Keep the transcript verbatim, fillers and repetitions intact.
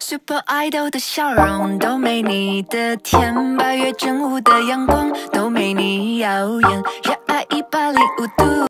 Super Idol 的笑容都没你的甜，八月正午的阳光都没你耀眼，热爱一百零五度。